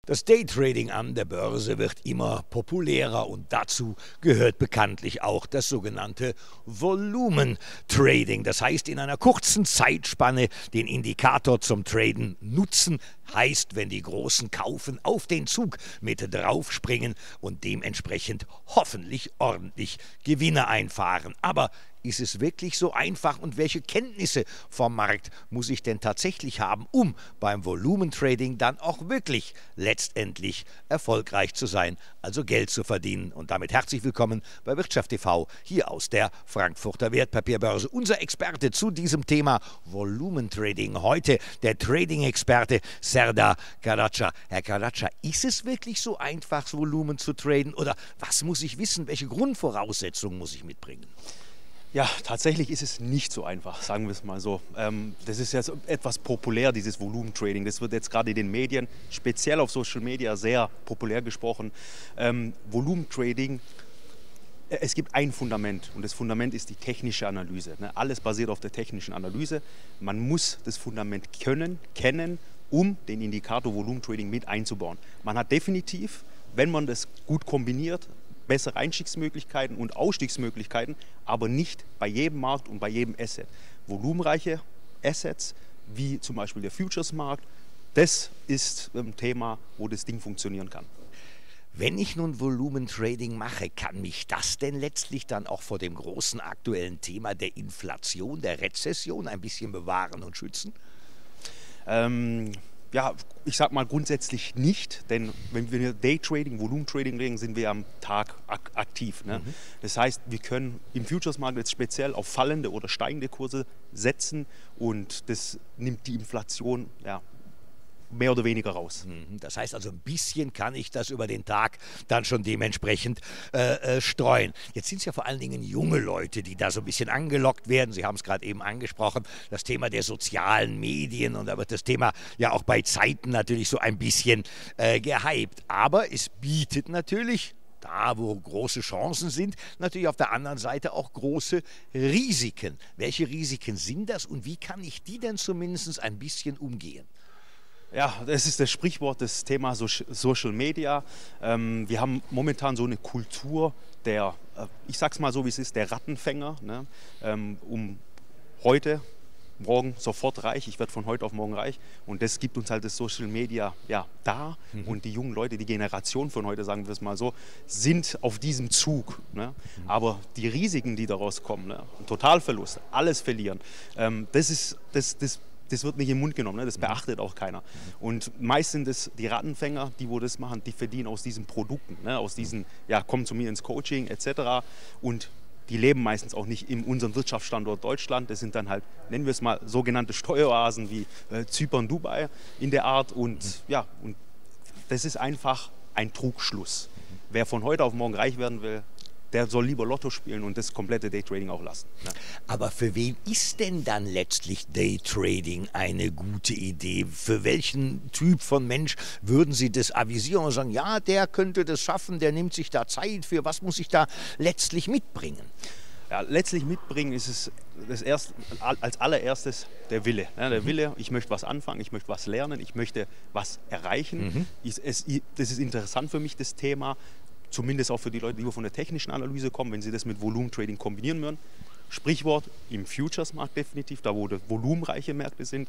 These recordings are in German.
Das Daytrading an der Börse wird immer populärer und dazu gehört bekanntlich auch das sogenannte Volumentrading. Das heißt, in einer kurzen Zeitspanne den Indikator zum Traden nutzen, heißt, wenn die Großen kaufen, auf den Zug mit draufspringen und dementsprechend hoffentlich ordentlich Gewinne einfahren. Aber ist es wirklich so einfach und welche Kenntnisse vom Markt muss ich denn tatsächlich haben, um beim Volumentrading dann auch wirklich letztendlich erfolgreich zu sein, also Geld zu verdienen? Und damit herzlich willkommen bei Wirtschaft TV, hier aus der Frankfurter Wertpapierbörse. Unser Experte zu diesem Thema Volumentrading heute, der Trading-Experte Serdar Karaca. Herr Karaca, ist es wirklich so einfach, das Volumen zu traden oder was muss ich wissen, welche Grundvoraussetzungen muss ich mitbringen? Ja, tatsächlich ist es nicht so einfach, sagen wir es mal so. Das ist jetzt etwas populär, dieses Volumentrading. Das wird jetzt gerade in den Medien, speziell auf Social Media, sehr populär gesprochen. Volumentrading, es gibt ein Fundament und das Fundament ist die technische Analyse. Alles basiert auf der technischen Analyse. Man muss das Fundament kennen, um den Indikator Volumentrading mit einzubauen. Man hat definitiv, wenn man das gut kombiniert, bessere Einstiegsmöglichkeiten und Ausstiegsmöglichkeiten, aber nicht bei jedem Markt und bei jedem Asset. Volumenreiche Assets, wie zum Beispiel der Futures-Markt, das ist ein Thema, wo das Ding funktionieren kann. Wenn ich nun Volumentrading mache, kann mich das denn letztlich dann auch vor dem großen aktuellen Thema der Inflation, der Rezession ein bisschen bewahren und schützen? Ja, ich sag mal grundsätzlich nicht, denn wenn wir Daytrading, Volumentrading reden, sind wir am Tag aktiv. Ne? Das heißt, wir können im Futures-Markt jetzt speziell auf fallende oder steigende Kurse setzen und das nimmt die Inflation mehr oder weniger raus. Das heißt also, ein bisschen kann ich das über den Tag dann schon dementsprechend streuen. Jetzt sind es ja vor allen Dingen junge Leute, die da so ein bisschen angelockt werden. Sie haben es gerade eben angesprochen, das Thema der sozialen Medien, und da wird das Thema ja auch bei Zeiten natürlich so ein bisschen gehypt. Aber es bietet natürlich, da wo große Chancen sind, natürlich auf der anderen Seite auch große Risiken. Welche Risiken sind das und wie kann ich die denn zumindest ein bisschen umgehen? Ja, das ist das Sprichwort, das Thema Social Media. Wir haben momentan so eine Kultur der, ich sag's mal so wie es ist, der Rattenfänger. Ne? Heute, morgen sofort reich, ich werde von heute auf morgen reich. Und das gibt uns halt das Social Media da. Und die jungen Leute, die Generation von heute, sagen wir es mal so, sind auf diesem Zug. Ne? Aber die Risiken, die daraus kommen, ne? Totalverlust, alles verlieren, das wird nicht im Mund genommen, ne? Das beachtet auch keiner. Und meist sind es die Rattenfänger, die wo das machen, die verdienen aus diesen Produkten, ne? Aus diesen, kommen zu mir ins Coaching etc. Und die leben meistens auch nicht in unserem Wirtschaftsstandort Deutschland. Das sind dann halt, nennen wir es mal, sogenannte Steueroasen wie Zypern, Dubai in der Art. Und und das ist einfach ein Trugschluss. Wer von heute auf morgen reich werden will, der soll lieber Lotto spielen und das komplette Daytrading auch lassen. Ne? Aber für wen ist denn dann letztlich Daytrading eine gute Idee? Für welchen Typ von Mensch würden Sie das avisieren und sagen, ja, der könnte das schaffen, der nimmt sich da Zeit für, was muss ich da letztlich mitbringen? Ja, letztlich mitbringen ist es als allererstes der Wille. Ne? Der Wille, ich möchte was anfangen, ich möchte was lernen, ich möchte was erreichen. Das ist interessant für mich, das Thema. Zumindest auch für die Leute, die von der technischen Analyse kommen, wenn sie das mit Volumentrading kombinieren würden. Sprichwort im Futures-Markt definitiv, da wo volumenreiche Märkte sind.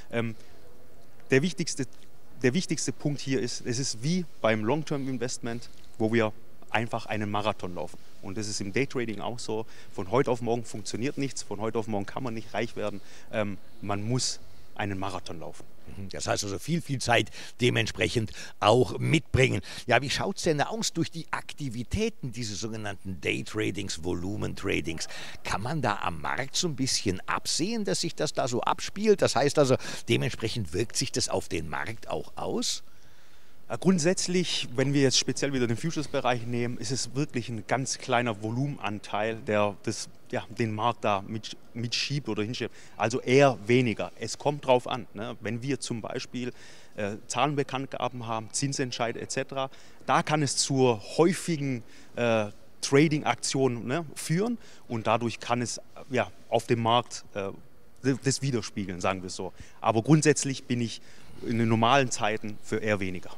Der wichtigste Punkt hier ist, es ist wie beim Long-Term-Investment, wo wir einfach einen Marathon laufen. Und das ist im Daytrading auch so. Von heute auf morgen funktioniert nichts, von heute auf morgen kann man nicht reich werden. Man muss einen Marathon laufen. Das heißt also viel Zeit dementsprechend auch mitbringen. Ja, wie schaut es denn aus durch die Aktivitäten dieses sogenannten Daytradings, Volumentradings? Kann man da am Markt so ein bisschen absehen, dass sich das da so abspielt? Das heißt also, dementsprechend wirkt sich das auf den Markt auch aus? Grundsätzlich, wenn wir jetzt speziell wieder den Futures-Bereich nehmen, ist es wirklich ein ganz kleiner Volumenanteil, der den Markt da mitschiebt oder hinschiebt. Also eher weniger. Es kommt drauf an. Ne? Wenn wir zum Beispiel Zahlenbekanntgaben haben, Zinsentscheide etc., da kann es zur häufigen Trading-Aktion führen und dadurch kann es auf dem Markt das widerspiegeln, sagen wir es so. Aber grundsätzlich bin ich in den normalen Zeiten für eher weniger.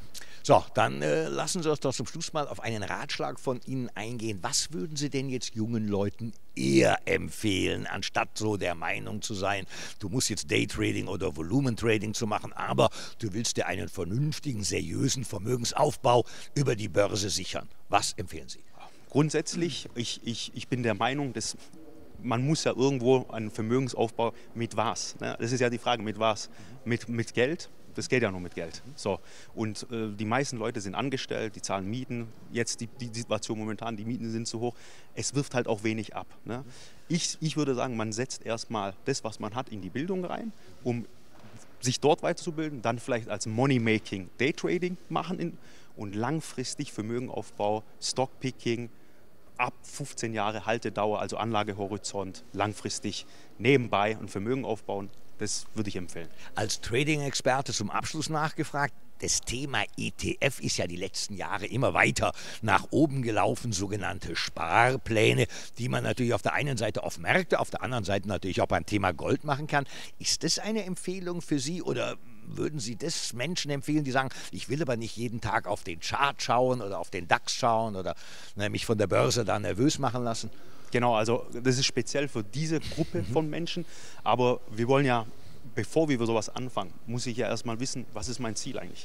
So, dann lassen Sie uns doch zum Schluss mal auf einen Ratschlag von Ihnen eingehen. Was würden Sie denn jetzt jungen Leuten eher empfehlen, anstatt so der Meinung zu sein, du musst jetzt Daytrading oder Volumentrading zu machen, aber du willst dir einen vernünftigen, seriösen Vermögensaufbau über die Börse sichern? Was empfehlen Sie? Grundsätzlich, ich bin der Meinung, dass man muss ja irgendwo einen Vermögensaufbau mit was? Ne? Das ist ja die Frage, mit was? Mit Geld? Das geht ja nur mit Geld. So. Und die meisten Leute sind angestellt, die zahlen Mieten. Jetzt die Situation momentan, die Mieten sind zu hoch. Es wirft halt auch wenig ab. Ne? Ich würde sagen, man setzt erstmal das, was man hat, in die Bildung rein, um sich dort weiterzubilden, dann vielleicht als Money-Making Daytrading machen und langfristig Vermögenaufbau, Stockpicking, ab 15 Jahre Haltedauer, also Anlagehorizont, langfristig nebenbei ein Vermögen aufbauen. Das würde ich empfehlen. Als Trading-Experte zum Abschluss nachgefragt, das Thema ETF ist ja die letzten Jahre immer weiter nach oben gelaufen, sogenannte Sparpläne, die man natürlich auf der einen Seite auf Märkte, auf der anderen Seite natürlich auch beim Thema Gold machen kann. Ist das eine Empfehlung für Sie oder würden Sie das Menschen empfehlen, die sagen, ich will aber nicht jeden Tag auf den Chart schauen oder auf den DAX schauen oder mich von der Börse da nervös machen lassen? Genau, also das ist speziell für diese Gruppe von Menschen, aber wir wollen ja, bevor wir sowas anfangen, muss ich ja erstmal wissen, was ist mein Ziel eigentlich?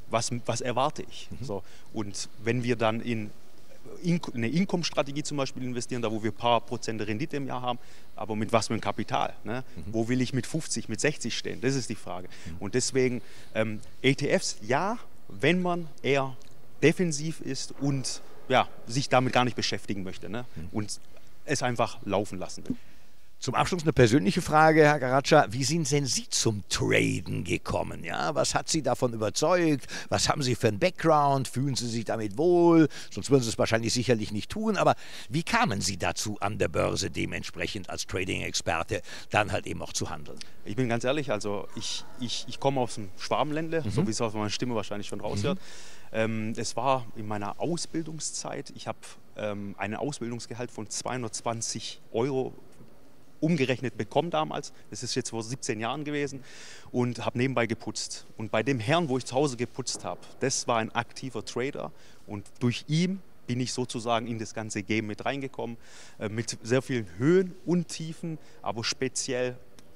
Was erwarte ich? So, und wenn wir dann in eine Income-Strategie zum Beispiel investieren, da wo wir ein paar Prozent Rendite im Jahr haben, aber mit was für einem Kapital? Ne? Wo will ich mit 50, mit 60 stehen? Das ist die Frage. Und deswegen ETFs, ja, wenn man eher defensiv ist und ja, sich damit gar nicht beschäftigen möchte, ne? Und es einfach laufen lassen will. Zum Abschluss eine persönliche Frage, Herr Karaca. Wie sind denn Sie zum Traden gekommen? Ja, was hat Sie davon überzeugt? Was haben Sie für einen Background? Fühlen Sie sich damit wohl? Sonst würden Sie es wahrscheinlich sicherlich nicht tun. Aber wie kamen Sie dazu, an der Börse dementsprechend als Trading-Experte dann halt eben auch zu handeln? Ich bin ganz ehrlich, also ich komme aus dem Schwabenländle, so wie es aus meiner Stimme wahrscheinlich schon raushört. Es war in meiner Ausbildungszeit, ich habe einen Ausbildungsgehalt von 220 € umgerechnet bekommen damals. Das ist jetzt vor 17 Jahren gewesen und habe nebenbei geputzt. Und bei dem Herrn, wo ich zu Hause geputzt habe, das war ein aktiver Trader und durch ihn bin ich sozusagen in das ganze Game mit reingekommen, mit sehr vielen Höhen und Tiefen, aber speziell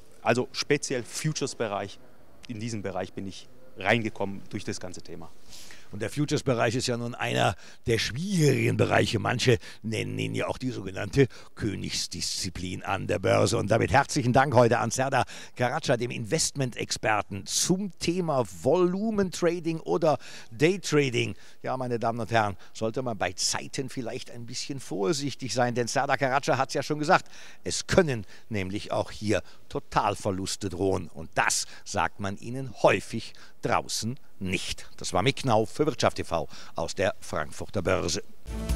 Futures-Bereich, in diesen Bereich bin ich reingekommen durch das ganze Thema. Und der Futures-Bereich ist ja nun einer der schwierigen Bereiche. Manche nennen ihn ja auch die sogenannte Königsdisziplin an der Börse. Und damit herzlichen Dank heute an Serdar Karaca, dem Investment-Experten zum Thema Volumentrading oder Daytrading. Ja, meine Damen und Herren, sollte man bei Zeiten vielleicht ein bisschen vorsichtig sein, denn Serdar Karaca hat es ja schon gesagt, es können nämlich auch hier Totalverluste drohen. Und das sagt man ihnen häufig draußen nicht. Das war Mick Knauf für Wirtschaft TV aus der Frankfurter Börse.